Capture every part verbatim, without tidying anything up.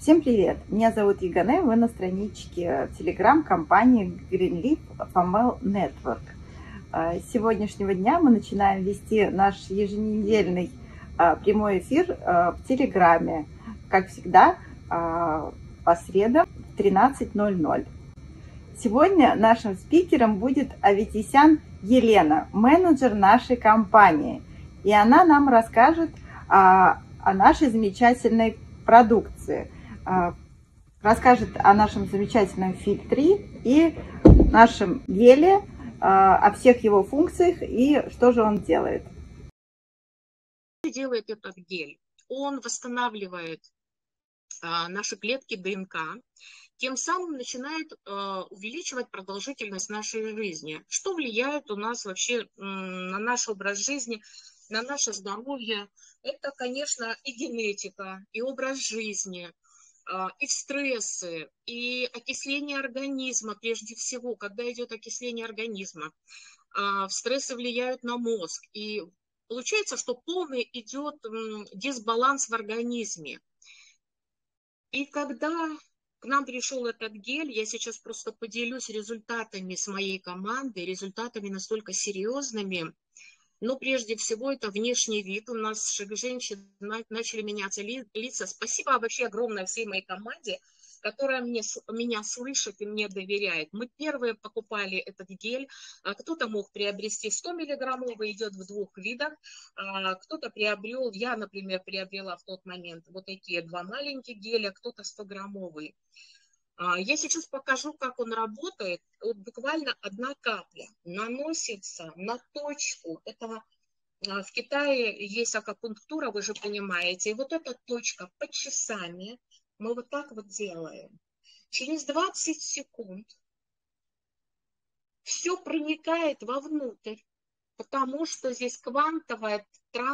Всем привет! Меня зовут Егане, вы на страничке в Telegram компании Greenleaf Famel Network. С сегодняшнего дня мы начинаем вести наш еженедельный прямой эфир в Телеграме, как всегда, по средам в тринадцать ноль ноль. Сегодня нашим спикером будет Аветисян Елена, менеджер нашей компании, и она нам расскажет о, о нашей замечательной продукции. Расскажет о нашем замечательном фильтре и нашем геле, о всех его функциях и что же он делает. Что делает этот гель? Он восстанавливает наши клетки ДНК, тем самым начинает увеличивать продолжительность нашей жизни. Что влияет у нас вообще на наш образ жизни, на наше здоровье? Это, конечно, и генетика, и образ жизни, и стрессы, и окисление организма прежде всего. Когда идет окисление организма, стрессы влияют на мозг. И получается, что полный идет дисбаланс в организме. И когда к нам пришел этот гель, я сейчас просто поделюсь результатами с моей командой, результатами настолько серьезными. Но прежде всего это внешний вид. У нас женщин начали меняться лица. Спасибо вообще огромное всей моей команде, которая мне, меня слышит и мне доверяет. Мы первые покупали этот гель. Кто-то мог приобрести сто миллиграммовый, идет в двух видах. Кто-то приобрел, я, например, приобрела в тот момент вот такие два маленьких геля, кто-то сто граммовый. Я сейчас покажу, как он работает. Вот буквально одна капля наносится на точку. Это в Китае есть акупунктура, вы же понимаете. И вот эта точка под часами мы вот так вот делаем. Через двадцать секунд все проникает вовнутрь, потому что здесь квантовая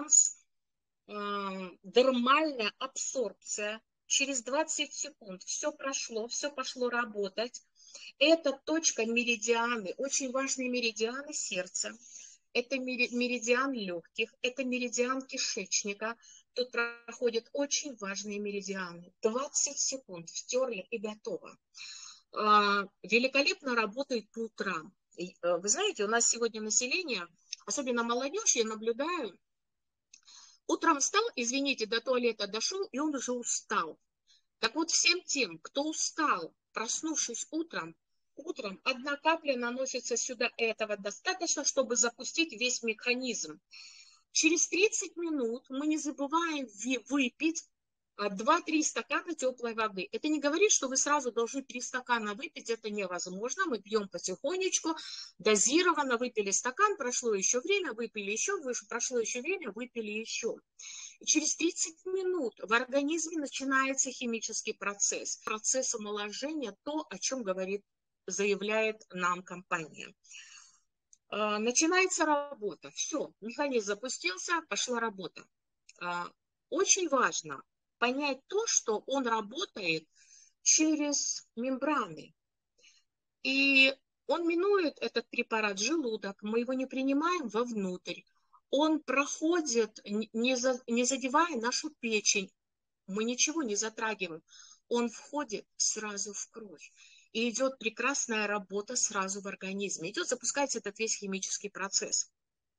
трансдермальная абсорбция. Через двадцать секунд все прошло, все пошло работать. Это точка меридианы, очень важные меридианы сердца. Это меридиан легких, это меридиан кишечника. Тут проходят очень важные меридианы. двадцать секунд втерли и готово. Великолепно работает по утрам. Вы знаете, у нас сегодня население, особенно молодежь, я наблюдаю, утром встал, извините, до туалета дошел, и он уже устал. Так вот, всем тем, кто устал, проснувшись утром, утром одна капля наносится сюда, этого достаточно, чтобы запустить весь механизм. Через тридцать минут мы не забываем выпить два-три стакана теплой воды. Это не говорит, что вы сразу должны три стакана выпить, это невозможно. Мы пьем потихонечку, дозированно, выпили стакан, прошло еще время, выпили еще, прошло еще время, выпили еще. И через тридцать минут в организме начинается химический процесс, процесс омоложения, то, о чем говорит, заявляет нам компания. Начинается работа. Все, механизм запустился, пошла работа. Очень важно понять то, что он работает через мембраны. И он минует этот препарат желудок, мы его не принимаем вовнутрь. Он проходит, не, за, не задевая нашу печень, мы ничего не затрагиваем. Он входит сразу в кровь. И идет прекрасная работа сразу в организме. Идет, запускается этот весь химический процесс.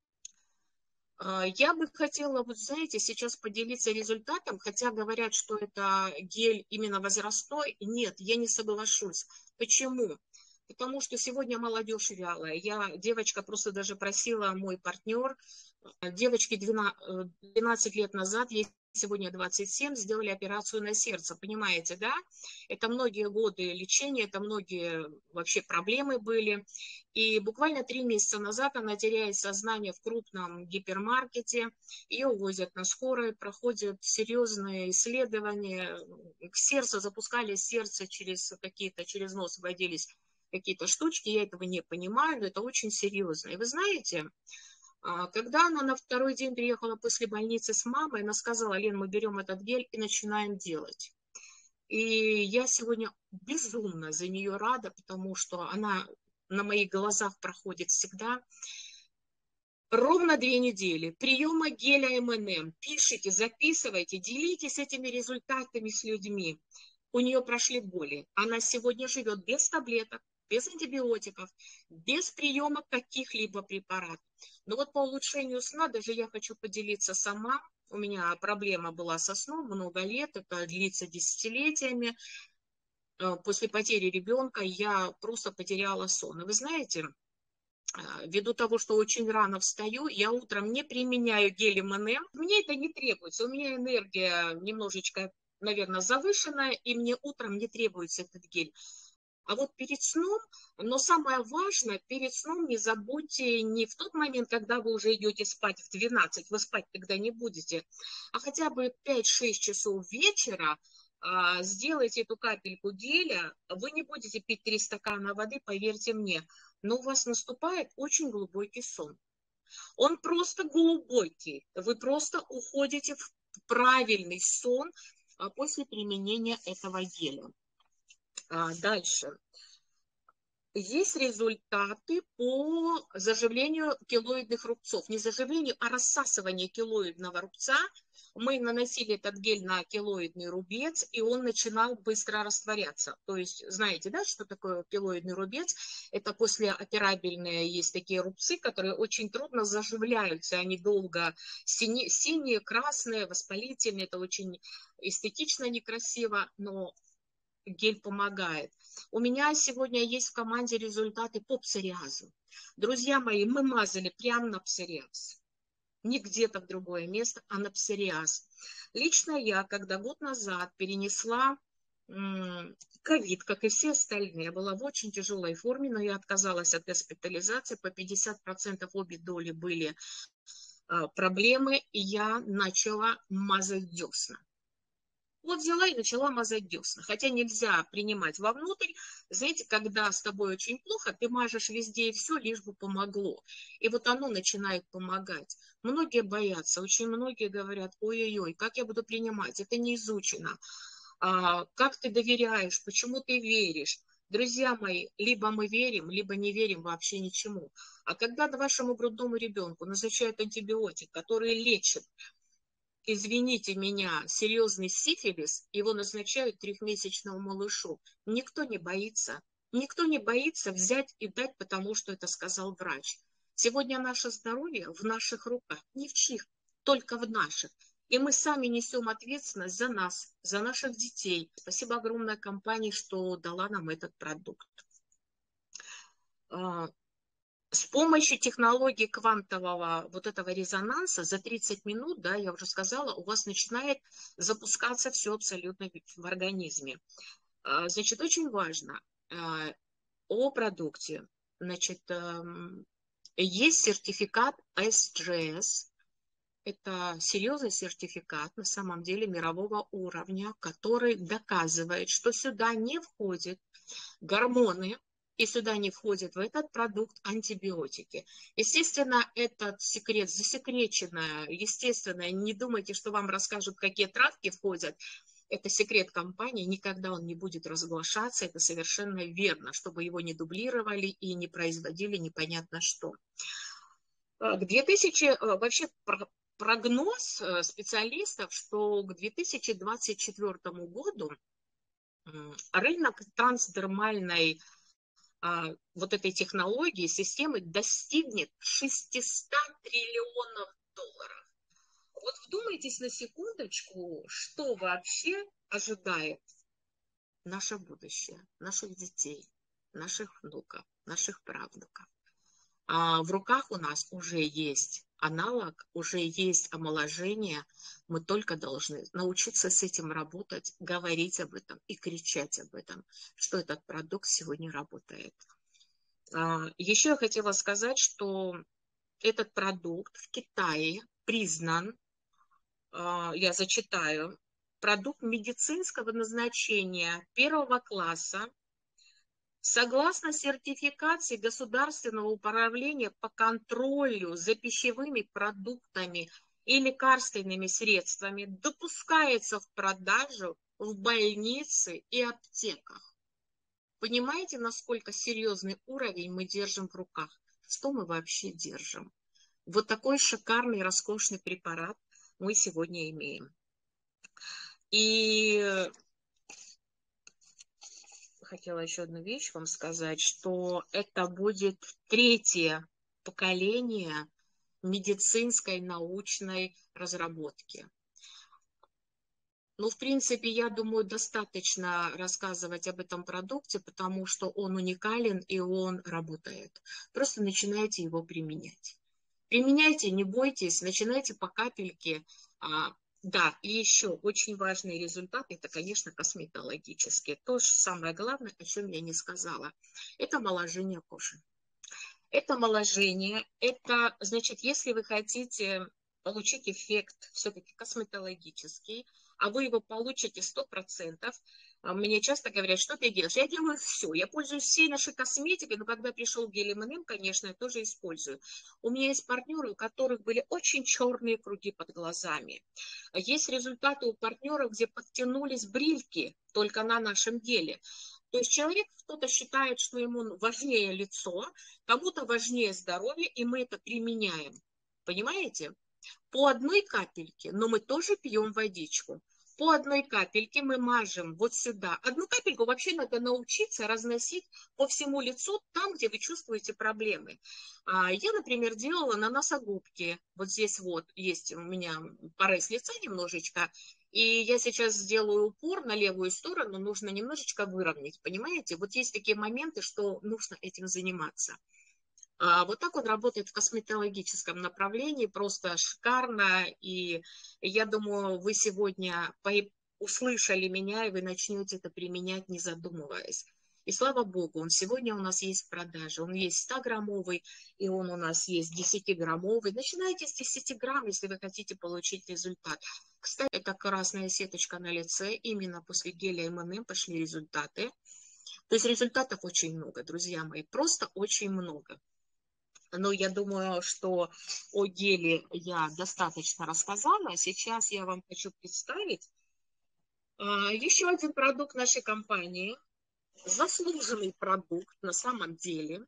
Я бы хотела, вот знаете, сейчас поделиться результатом, хотя говорят, что это гель именно возрастной. Нет, я не соглашусь. Почему? Потому что сегодня молодежь вялая. Я, девочка просто даже просила, мой партнер, девочке двенадцать лет назад, ей сегодня двадцать семь, сделали операцию на сердце, понимаете, да? Это многие годы лечения, это многие вообще проблемы были. И буквально три месяца назад она теряет сознание в крупном гипермаркете, ее увозят на скорой, проходят серьезные исследования, к сердцу запускали сердце через какие-то, через нос вводились какие-то штучки, я этого не понимаю, но это очень серьезно. И вы знаете, когда она на второй день приехала после больницы с мамой, она сказала: Лен, мы берем этот гель и начинаем делать. И я сегодня безумно за нее рада, потому что она на моих глазах проходит всегда. Ровно две недели приема геля эм эн эм. Пишите, записывайте, делитесь этими результатами с людьми. у нее прошли боли. Она сегодня живет без таблеток, без антибиотиков, без приема каких-либо препаратов. Но вот по улучшению сна даже я хочу поделиться сама. У меня проблема была со сном много лет, это длится десятилетиями. После потери ребенка я просто потеряла сон. И вы знаете, ввиду того, что очень рано встаю, я утром не применяю гель эм энд эм. Мне это не требуется. У меня энергия немножечко, наверное, завышенная, и мне утром не требуется этот гель. А вот перед сном, но самое важное, перед сном не забудьте не в тот момент, когда вы уже идете спать в двенадцать, вы спать тогда не будете, а хотя бы пять-шесть часов вечера а, сделайте эту капельку геля, вы не будете пить три стакана воды, поверьте мне, но у вас наступает очень глубокий сон. Он просто глубокий, вы просто уходите в правильный сон а, после применения этого геля. А, дальше. Есть результаты по заживлению келоидных рубцов. Не заживлению, а рассасыванию келоидного рубца. Мы наносили этот гель на келоидный рубец, и он начинал быстро растворяться. То есть, знаете, да, что такое келоидный рубец? Это послеоперабельные есть такие рубцы, которые очень трудно заживляются. Они долго синие, синие, красные, воспалительные. Это очень эстетично, некрасиво, но гель помогает. У меня сегодня есть в команде результаты по псориазу. Друзья мои, мы мазали прямо на псориаз. Не где-то в другое место, а на псориаз. Лично я, когда год назад перенесла ковид, как и все остальные, я была в очень тяжелой форме, но я отказалась от госпитализации. По пятьдесят процентов обе доли были а, проблемы, и я начала мазать десна. Вот взяла и начала мазать десна. Хотя нельзя принимать вовнутрь. Знаете, когда с тобой очень плохо, ты мажешь везде и все, лишь бы помогло. И вот оно начинает помогать. Многие боятся, очень многие говорят, ой-ой-ой, как я буду принимать? Это не изучено. А, как ты доверяешь? Почему ты веришь? Друзья мои, либо мы верим, либо не верим вообще ничему. А когда вашему грудному ребенку назначают антибиотик, который лечит, извините меня, серьезный сифилис, его назначают трехмесячному малышу. Никто не боится. Никто не боится взять и дать, потому что это сказал врач. Сегодня наше здоровье в наших руках, не в чьих, только в наших. И мы сами несем ответственность за нас, за наших детей. Спасибо огромной компании, что дала нам этот продукт. С помощью технологии квантового вот этого резонанса за тридцать минут, да, я уже сказала, у вас начинает запускаться все абсолютно в организме. Значит, очень важно о продукте. Значит, есть сертификат эс джи эс. Это серьезный сертификат, на самом деле, мирового уровня, который доказывает, что сюда не входят гормоны, и сюда не входит в этот продукт антибиотики. Естественно, этот секрет засекреченный, естественно, не думайте, что вам расскажут, какие травки входят. Это секрет компании, никогда он не будет разглашаться, это совершенно верно, чтобы его не дублировали и не производили непонятно что. К две тысячи, вообще прогноз специалистов, что к две тысячи двадцать четвёртому году рынок трансдермальной а, вот этой технологии, системы достигнет шестисот триллионов долларов. Вот вдумайтесь на секундочку, что вообще ожидает наше будущее, наших детей, наших внуков, наших правнуков. А в руках у нас уже есть аналог, уже есть омоложение. Мы только должны научиться с этим работать, говорить об этом и кричать об этом, что этот продукт сегодня работает. Еще я хотела сказать, что этот продукт в Китае признан, я зачитаю, продукт медицинского назначения первого класса, согласно сертификации Государственного управления по контролю за пищевыми продуктами и лекарственными средствами, допускается в продажу в больнице и аптеках. Понимаете, насколько серьезный уровень мы держим в руках? Что мы вообще держим? Вот такой шикарный, роскошный препарат мы сегодня имеем. И хотела еще одну вещь вам сказать, что это будет третье поколение медицинской научной разработки. Ну, в принципе, я думаю, достаточно рассказывать об этом продукте, потому что он уникален и он работает. Просто начинайте его применять. Применяйте, не бойтесь, начинайте по капельке. А, да, и еще очень важный результат, это, конечно, косметологические. То же самое главное, о чем я не сказала, это омоложение кожи. Это омоложение, это, значит, если вы хотите получить эффект все-таки косметологический, а вы его получите сто процентов, мне часто говорят, что ты делаешь? Я делаю все, я пользуюсь всей нашей косметикой, но когда пришел гель эм энд эм, конечно, я тоже использую. У меня есть партнеры, у которых были очень черные круги под глазами. Есть результаты у партнеров, где подтянулись брильки только на нашем геле. То есть человек, кто-то считает, что ему важнее лицо, кому-то важнее здоровье, и мы это применяем. Понимаете? По одной капельке, но мы тоже пьем водичку. По одной капельке мы мажем вот сюда. Одну капельку вообще надо научиться разносить по всему лицу, там, где вы чувствуете проблемы. Я, например, делала на носогубке. Вот здесь вот есть у меня порез лица немножечко. И я сейчас сделаю упор на левую сторону, нужно немножечко выровнять, понимаете? Вот есть такие моменты, что нужно этим заниматься. Вот так он работает в косметологическом направлении, просто шикарно. И я думаю, вы сегодня услышали меня, и вы начнете это применять, не задумываясь. И слава богу, он сегодня у нас есть в продаже. Он есть ста-граммовый, и он у нас есть десятиграммовый. Начинайте с десяти грамм, если вы хотите получить результат. Кстати, это красная сеточка на лице. Именно после геля эм энд эм пошли результаты. То есть результатов очень много, друзья мои, просто очень много. Но я думаю, что о геле я достаточно рассказала. Сейчас я вам хочу представить еще один продукт нашей компании. Заслуженный продукт на самом деле.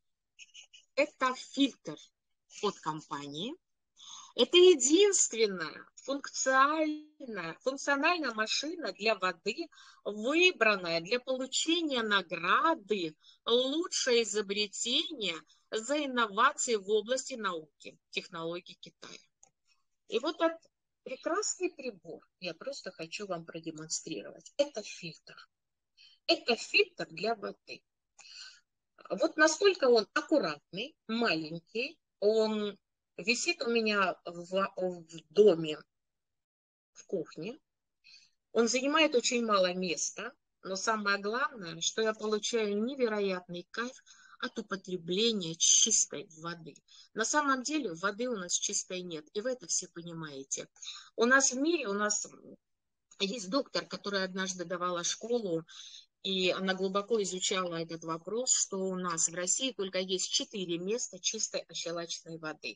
Это фильтр от компании. Это единственная функциональная, функциональная машина для воды, выбранная для получения награды «Лучшее изобретение за инновации в области науки, технологий Китая». И вот этот прекрасный прибор я просто хочу вам продемонстрировать. Это фильтр. Это фильтр для воды. Вот настолько он аккуратный, маленький, он висит у меня в, в доме, в кухне. Он занимает очень мало места, но самое главное, что я получаю невероятный кайф от употребления чистой воды. На самом деле воды у нас чистой нет, и вы это все понимаете. У нас в мире, у нас есть доктор, которая однажды давала школу, и она глубоко изучала этот вопрос, что у нас в России только есть четыре места чистой ощелаченной воды.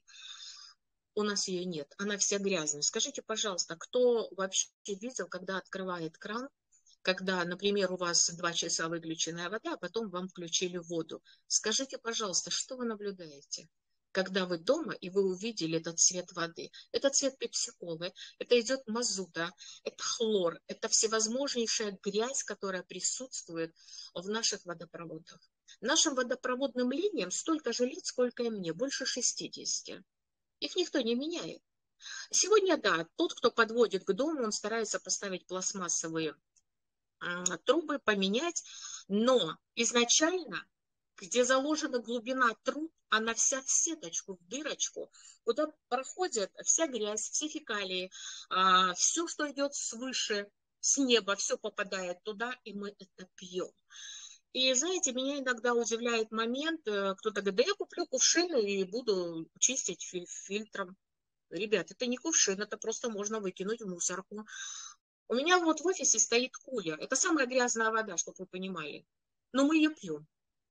У нас ее нет, она вся грязная. Скажите, пожалуйста, кто вообще видел, когда открывает кран, когда, например, у вас два часа выключенная вода, а потом вам включили воду? Скажите, пожалуйста, что вы наблюдаете, когда вы дома и вы увидели этот цвет воды? Это цвет пепси-колы, это идет мазута, это хлор, это всевозможнейшая грязь, которая присутствует в наших водопроводах. Нашим водопроводным линиям столько же лет, сколько и мне, больше шестидесяти. Их никто не меняет. Сегодня, да, тот, кто подводит к дому, он старается поставить пластмассовые э, трубы, поменять, но изначально, где заложена глубина труб, она вся в сеточку, в дырочку, куда проходит вся грязь, все фекалии, э, все, что идет свыше, с неба, все попадает туда, и мы это пьем. И, знаете, меня иногда удивляет момент, кто-то говорит, да я куплю кувшин и буду чистить фильтром. Ребят, это не кувшин, это просто можно выкинуть в мусорку. У меня вот в офисе стоит кулер. Это самая грязная вода, чтобы вы понимали. Но мы ее пьем.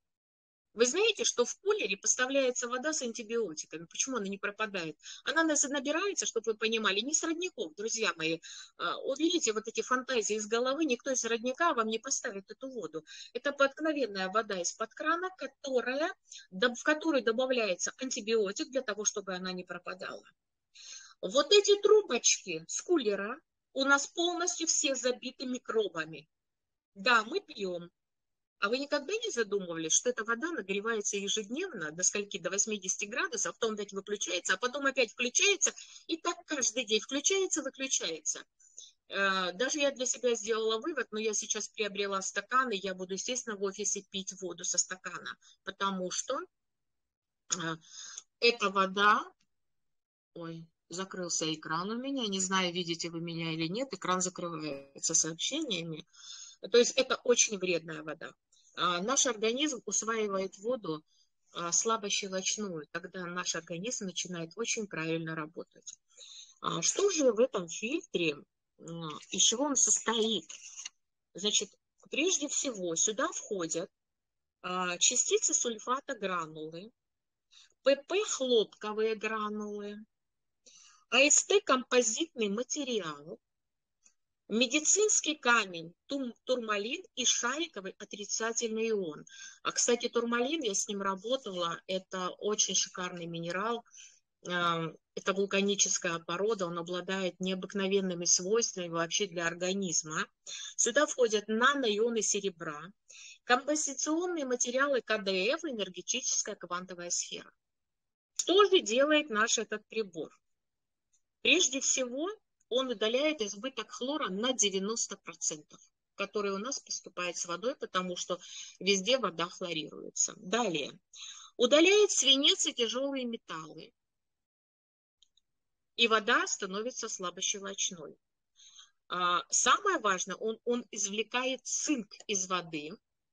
Вы знаете, что в кулере поставляется вода с антибиотиками? Почему она не пропадает? Она набирается, чтобы вы понимали, не с родников, друзья мои. Уберите вот эти фантазии из головы, никто из родника вам не поставит эту воду. Это обыкновенная вода из-под крана, которая, в которой добавляется антибиотик для того, чтобы она не пропадала. Вот эти трубочки с кулера у нас полностью все забиты микробами. Да, мы пьем. А вы никогда не задумывались, что эта вода нагревается ежедневно до скольки? До восьмидесяти градусов, потом опять выключается, а потом опять включается, и так каждый день включается, выключается. Даже я для себя сделала вывод, но я сейчас приобрела стакан, и я буду, естественно, в офисе пить воду со стакана, потому что эта вода... Ой, закрылся экран у меня, не знаю, видите вы меня или нет, экран закрывается сообщениями. То есть это очень вредная вода. Наш организм усваивает воду слабощелочную, тогда наш организм начинает очень правильно работать. Что же в этом фильтре, из чего он состоит? Значит, прежде всего сюда входят частицы сульфата гранулы, ПП хлопковые гранулы, АСТ композитный материал, медицинский камень, турмалин и шариковый отрицательный ион. А, кстати, турмалин, я с ним работала, это очень шикарный минерал. Это вулканическая порода, он обладает необыкновенными свойствами вообще для организма. Сюда входят наноионы серебра, композиционные материалы КДФ и энергетическая квантовая сфера. Что же делает наш этот прибор? Прежде всего, он удаляет избыток хлора на девяносто процентов, который у нас поступает с водой, потому что везде вода хлорируется. Далее. Удаляет свинец и тяжелые металлы, и вода становится слабощелочной. Самое важное, он, он извлекает цинк из воды.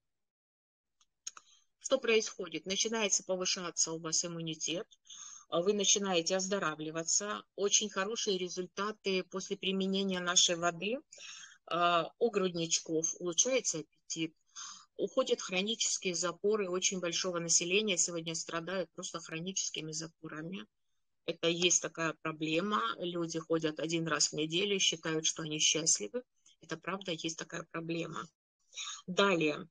Что происходит? Начинается повышаться у вас иммунитет, вы начинаете оздоравливаться. Очень хорошие результаты после применения нашей воды у грудничков. Улучшается аппетит, уходят хронические запоры. Очень большого населения сегодня страдают просто хроническими запорами. Это есть такая проблема. Люди ходят один раз в неделю и считают, что они счастливы. Это правда, есть такая проблема. Далее.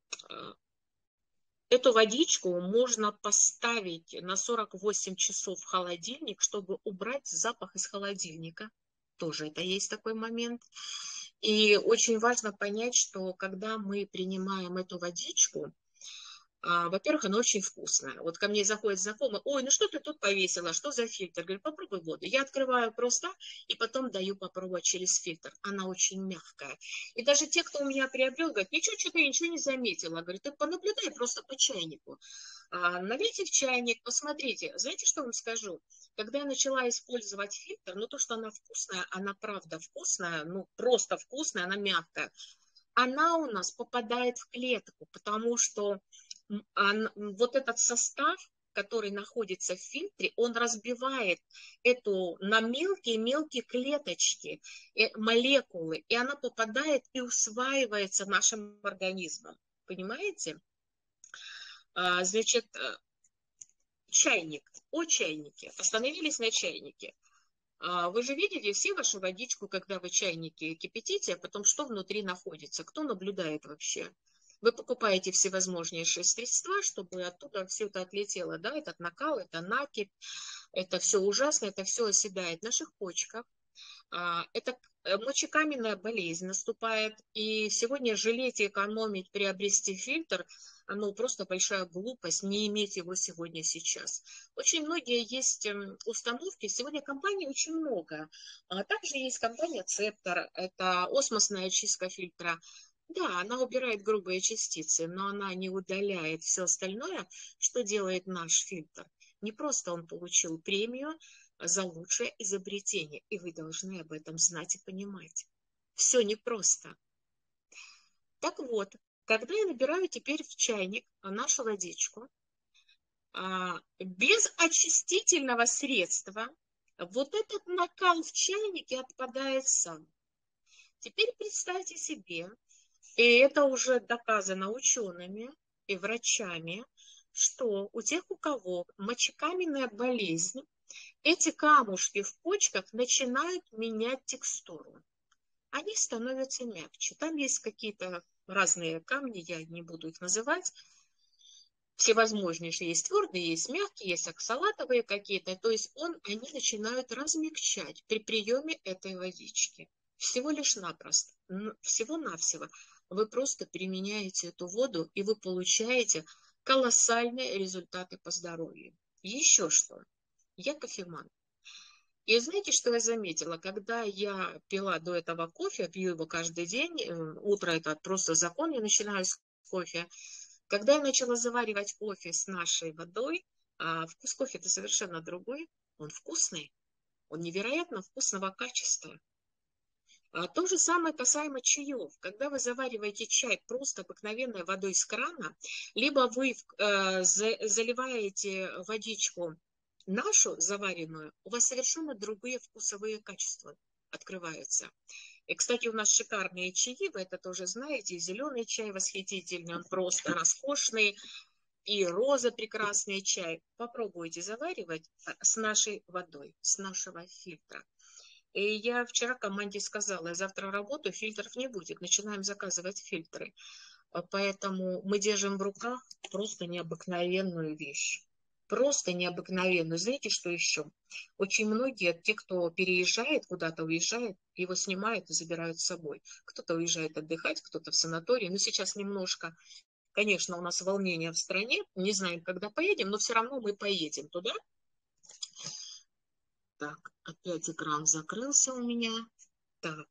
Эту водичку можно поставить на сорок восемь часов в холодильник, чтобы убрать запах из холодильника. Тоже это есть такой момент. И очень важно понять, что когда мы принимаем эту водичку, во-первых, она очень вкусная. Вот ко мне заходит знакомый: ой, ну что ты тут повесила, что за фильтр? Говорю, попробуй воду. Я открываю просто и потом даю попробовать через фильтр. Она очень мягкая. И даже те, кто у меня приобрел, говорят, ничего, что-то я ничего не заметила. Говорю, ты понаблюдай просто по чайнику. А, налейте в чайник, посмотрите. Знаете, что вам скажу? Когда я начала использовать фильтр, ну то, что она вкусная, она правда вкусная, ну просто вкусная, она мягкая. Она у нас попадает в клетку, потому что вот этот состав, который находится в фильтре, он разбивает эту на мелкие-мелкие клеточки, молекулы, и она попадает и усваивается нашим организмом. Понимаете? Значит, чайник. О чайнике. Остановились на чайнике. Вы же видите все вашу водичку, когда вы чайники кипятите, а потом что внутри находится? Кто наблюдает вообще? Вы покупаете всевозможнейшие средства, чтобы оттуда все это отлетело, да, этот накал, это накипь, это все ужасно, это все оседает в наших почках. Это мочекаменная болезнь наступает, и сегодня жалеть и экономить, приобрести фильтр, ну, просто большая глупость не иметь его сегодня сейчас. Очень многие есть установки, сегодня компаний очень много. Также есть компания Цептор, это осмосная очистка фильтра. Да, она убирает грубые частицы, но она не удаляет все остальное, что делает наш фильтр. Не просто он получил премию за лучшее изобретение, и вы должны об этом знать и понимать. Все непросто. Так вот, когда я набираю теперь в чайник нашу водичку, без очистительного средства, вот этот накал в чайнике отпадает сам. Теперь представьте себе, и это уже доказано учеными и врачами, что у тех, у кого мочекаменная болезнь, эти камушки в почках начинают менять текстуру. Они становятся мягче. Там есть какие-то разные камни, я не буду их называть. Всевозможнейшие. Есть твердые, есть мягкие, есть оксалатовые какие-то. То есть он, они начинают размягчать при приеме этой водички. Всего лишь напросто, всего-навсего вы просто применяете эту воду, и вы получаете колоссальные результаты по здоровью. Еще что? Я кофеман. И знаете, что я заметила? Когда я пила до этого кофе, пью его каждый день, утро это просто закон, я начинаю с кофе. Когда я начала заваривать кофе с нашей водой, а вкус кофе это совершенно другой, он вкусный, он невероятно вкусного качества. А то же самое касаемо чаев. Когда вы завариваете чай просто обыкновенной водой из крана, либо вы э, за, заливаете водичку нашу заваренную, у вас совершенно другие вкусовые качества открываются. И, кстати, у нас шикарные чаи, вы это тоже знаете, зеленый чай восхитительный, он просто роскошный, и роза прекрасный чай. Попробуйте заваривать с нашей водой, с нашего фильтра. И я вчера команде сказала, я завтра работаю, фильтров не будет, начинаем заказывать фильтры. Поэтому мы держим в руках просто необыкновенную вещь. Просто необыкновенную. Знаете, что еще? Очень многие, те, кто переезжает, куда-то уезжает, его снимают и забирают с собой. Кто-то уезжает отдыхать, кто-то в санатории. Но сейчас немножко, конечно, у нас волнение в стране. Не знаем, когда поедем, но все равно мы поедем туда. Так, опять экран закрылся у меня. Так.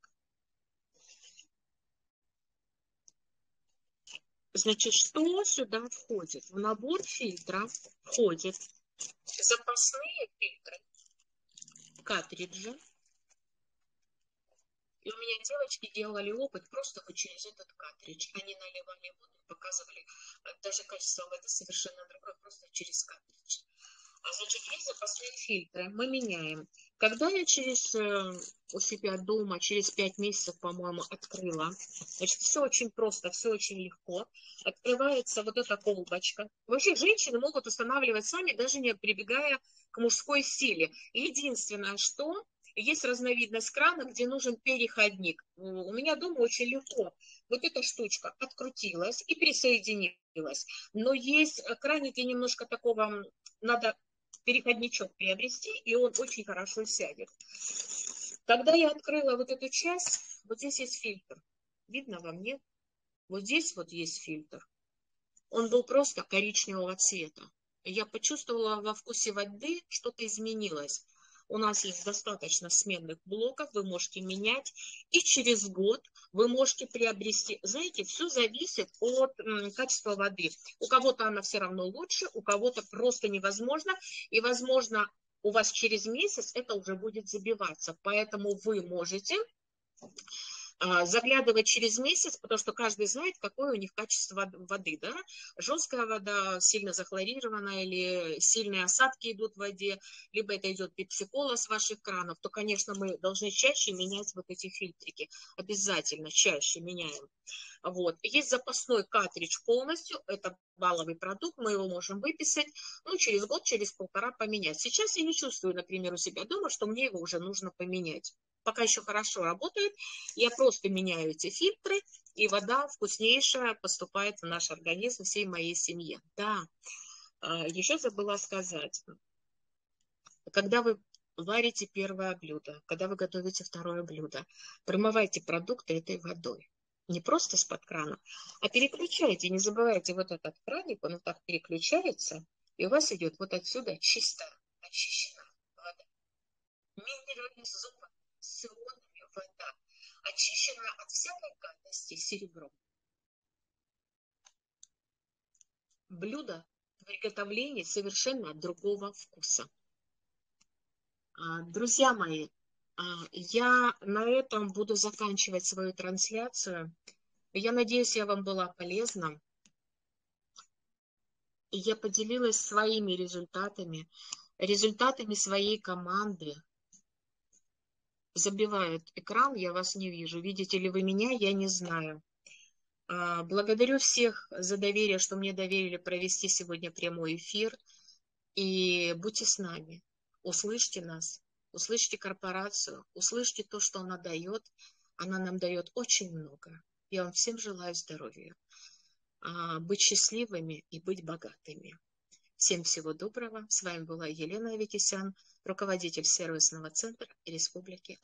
Значит, что сюда входит? В набор фильтра входит запасные фильтры, картриджи. И у меня девочки делали опыт просто вот через этот картридж. Они наливали воду, показывали, даже качество воды совершенно другое, просто через картридж. А значит, есть запасные фильтры, мы меняем. Когда я через э, у себя дома, через пять месяцев, по-моему, открыла, значит, все очень просто, все очень легко. Открывается вот эта колбочка. Вообще женщины могут устанавливать сами, даже не прибегая к мужской силе. Единственное, что есть разновидность крана, где нужен переходник. У меня дома очень легко. Вот эта штучка открутилась и присоединилась. Но есть краники немножко такого, надо переходничок приобрести, и он очень хорошо сядет. Когда я открыла вот эту часть, вот здесь есть фильтр. Видно вам, нет? Вот здесь вот есть фильтр. Он был просто коричневого цвета. Я почувствовала во вкусе воды, что-то изменилось. У нас есть достаточно сменных блоков, вы можете менять, и через год вы можете приобрести. Знаете, все зависит от м, качества воды. У кого-то она все равно лучше, у кого-то просто невозможно, и, возможно, у вас через месяц это уже будет забиваться. Поэтому вы можете заглядывать через месяц, потому что каждый знает, какое у них качество воды, да, жесткая вода, сильно захлорированная, или сильные осадки идут в воде, либо это идет пепси-кола с ваших кранов, то, конечно, мы должны чаще менять вот эти фильтрики, обязательно чаще меняем. Вот. Есть запасной картридж полностью, это балловый продукт, мы его можем выписать, ну, через год, через полтора поменять. Сейчас я не чувствую, например, у себя дома, что мне его уже нужно поменять. Пока еще хорошо работает, я просто меняю эти фильтры, и вода вкуснейшая поступает в наш организм, всей моей семье. Да, еще забыла сказать, когда вы варите первое блюдо, когда вы готовите второе блюдо, промывайте продукты этой водой. Не просто с-под крана, а переключайте. Не забывайте, вот этот краник, он вот так переключается, и у вас идет вот отсюда чистая, очищенная вода. Минерализованная, с ионами вода, очищенная от всякой гадости серебром. Блюдо в приготовлении совершенно другого вкуса. Друзья мои, я на этом буду заканчивать свою трансляцию. Я надеюсь, я вам была полезна. И я поделилась своими результатами, результатами своей команды. Забивает экран, я вас не вижу. Видите ли вы меня, я не знаю. Благодарю всех за доверие, что мне доверили провести сегодня прямой эфир. И будьте с нами, услышьте нас, услышьте корпорацию, услышьте то, что она дает. Она нам дает очень много. Я вам всем желаю здоровья, быть счастливыми и быть богатыми. Всем всего доброго. С вами была Елена Аветисян, руководитель сервисного центра Республики